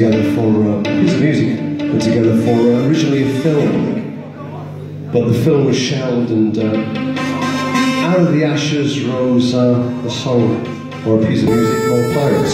together for a piece of music put together for originally a film, but the film was shelved, and out of the ashes rose a song or a piece of music called Pirates.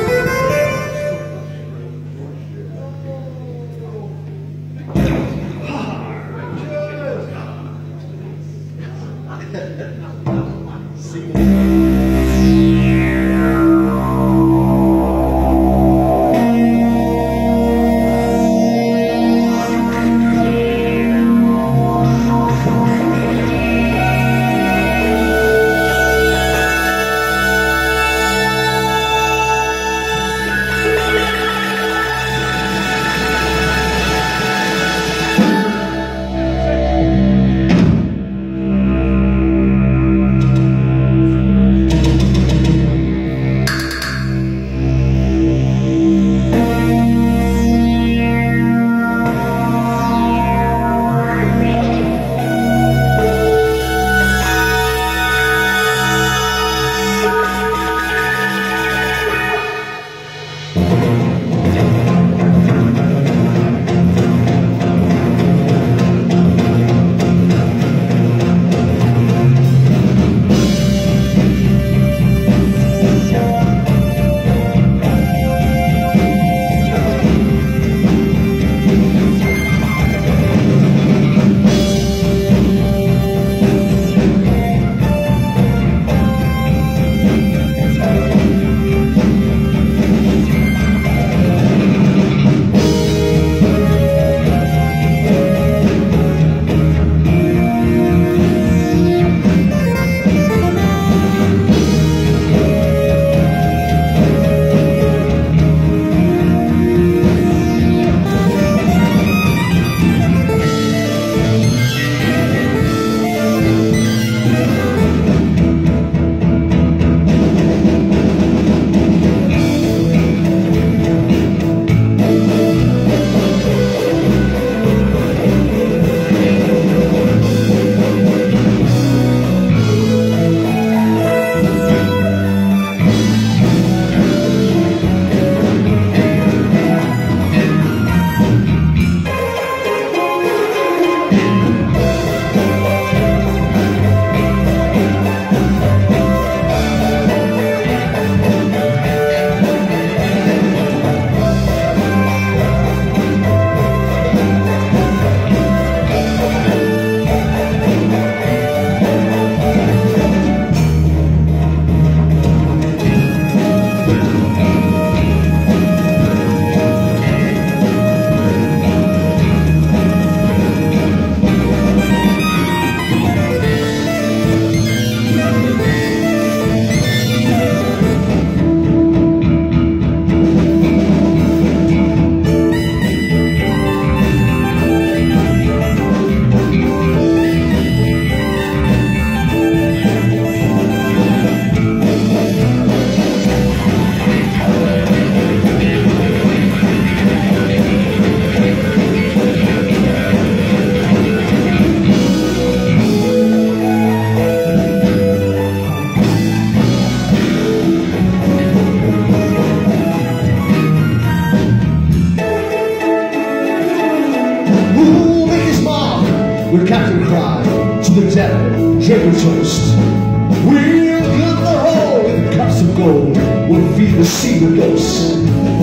With Captain Cry to the devil, drink a toast. We'll cut the hole with cups of gold. We'll feed the sea with ghosts.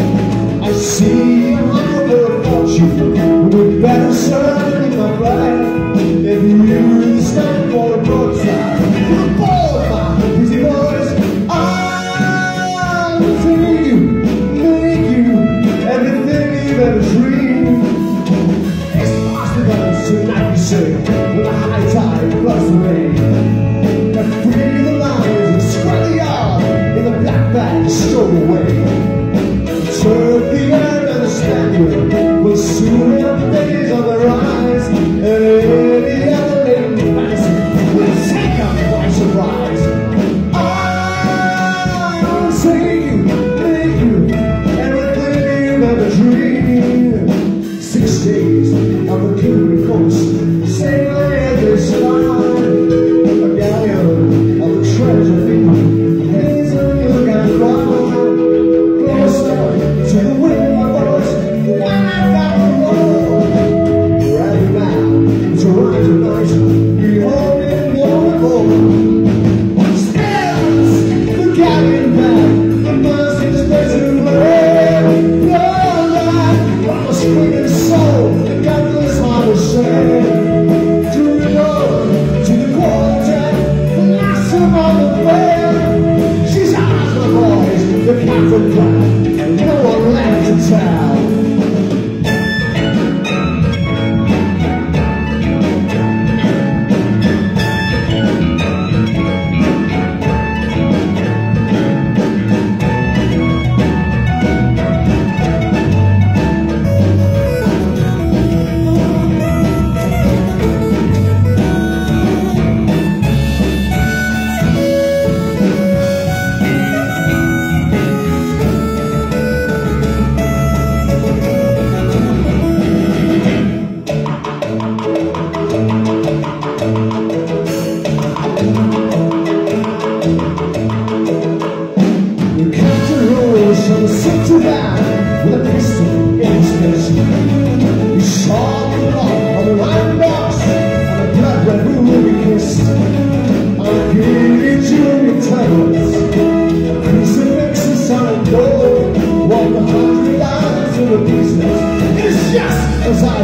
I see a river of fortune with better serve in my flight. If you stand for a broadside, you'll fall with my busy boys. I will take you, make you everything you've ever dreamed. It's possible tonight, you say, when the high tide floods the rain. And free the lions and spread the yard in the black bag stole away. Turn the end and the Spaniard will soon have days on the rise, and any other lady fancy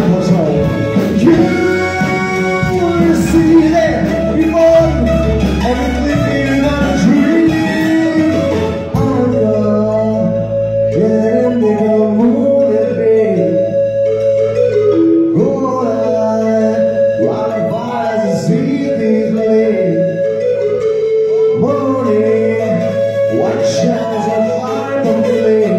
was all. You will see that before everything is not a dream. I'm gone, getting the moon and baby. Go on, rock fires and see these late morning, white shadows and fire from the lane.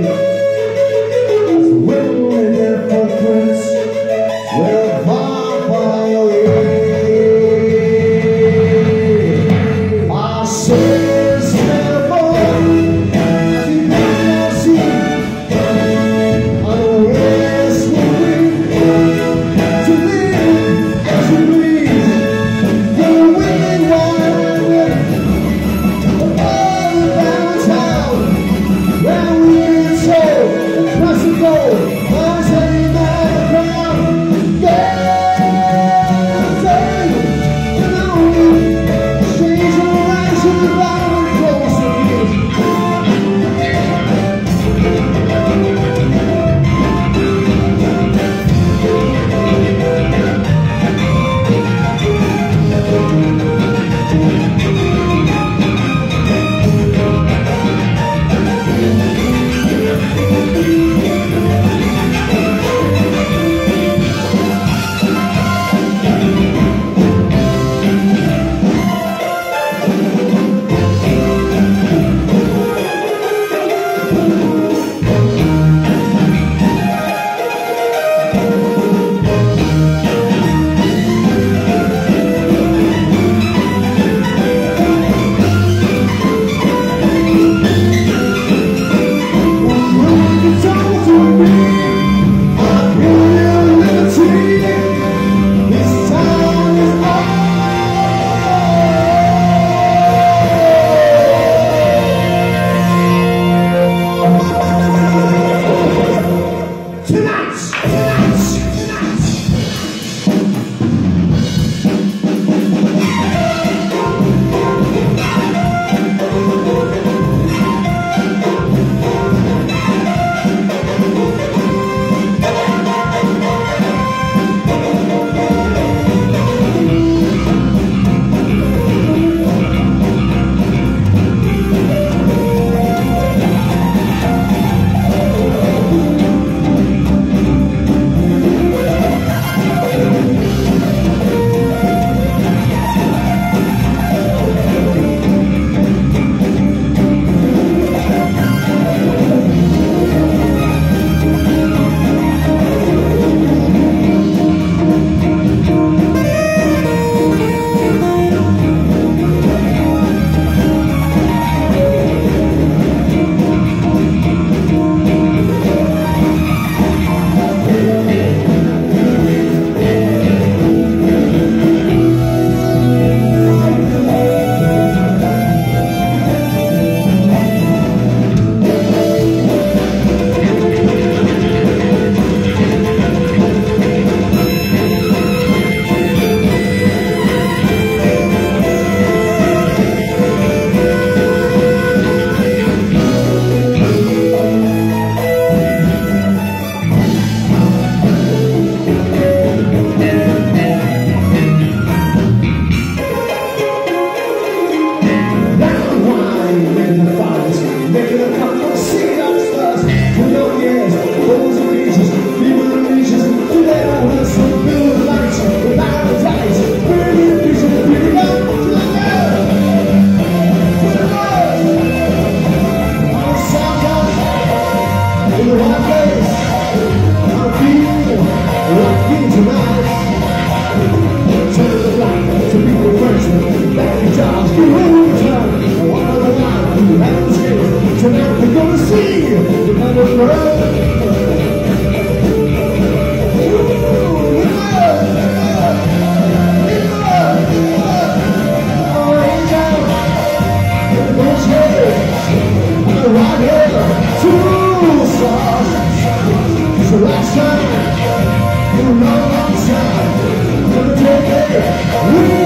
Last time, in a long, long time, gonna take it.